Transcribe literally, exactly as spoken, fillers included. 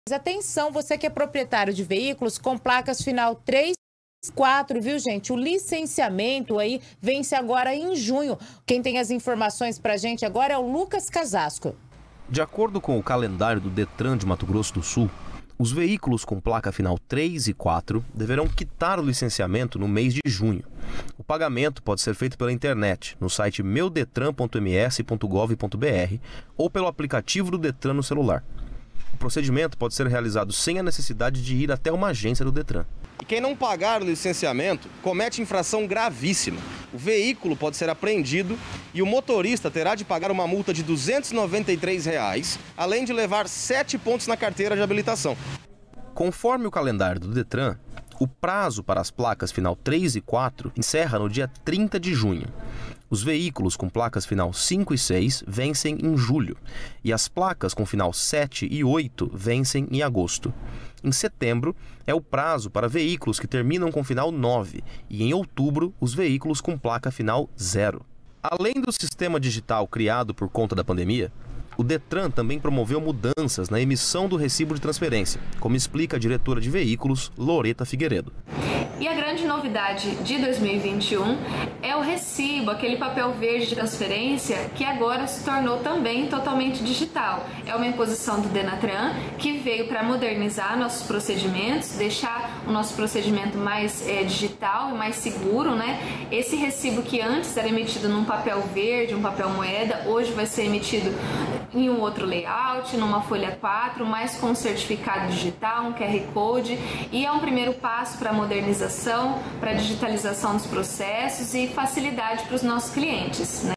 Atenção, você que é proprietário de veículos com placas final três, quatro, viu, gente? O licenciamento aí vence agora em junho. Quem tem as informações pra gente agora é o Lucas Casasco. De acordo com o calendário do Detran de Mato Grosso do Sul, os veículos com placa final três e quatro deverão quitar o licenciamento no mês de junho. O pagamento pode ser feito pela internet, no site meu detran ponto m s ponto gov ponto b r ou pelo aplicativo do Detran no celular. O procedimento pode ser realizado sem a necessidade de ir até uma agência do Detran. E quem não pagar o licenciamento comete infração gravíssima. O veículo pode ser apreendido e o motorista terá de pagar uma multa de duzentos e noventa e três reais, além de levar sete pontos na carteira de habilitação. Conforme o calendário do Detran, o prazo para as placas final três e quatro encerra no dia trinta de junho. Os veículos com placas final cinco e seis vencem em julho e as placas com final sete e oito vencem em agosto. Em setembro é o prazo para veículos que terminam com final nove e em outubro os veículos com placa final zero. Além do sistema digital criado por conta da pandemia, o Detran também promoveu mudanças na emissão do recibo de transferência, como explica a diretora de veículos, Loreta Figueiredo. E a grande novidade de dois mil e vinte e um é o recibo, aquele papel verde de transferência que agora se tornou também totalmente digital. É uma imposição do Denatran que veio para modernizar nossos procedimentos, deixar o nosso procedimento mais é, digital e mais seguro, né? Esse recibo que antes era emitido num papel verde, um papel moeda, hoje vai ser emitido em um outro layout, numa folha quatro, mas com certificado digital, um Q R Code, e é um primeiro passo para a modernização, para a digitalização dos processos e facilidade para os nossos clientes, né?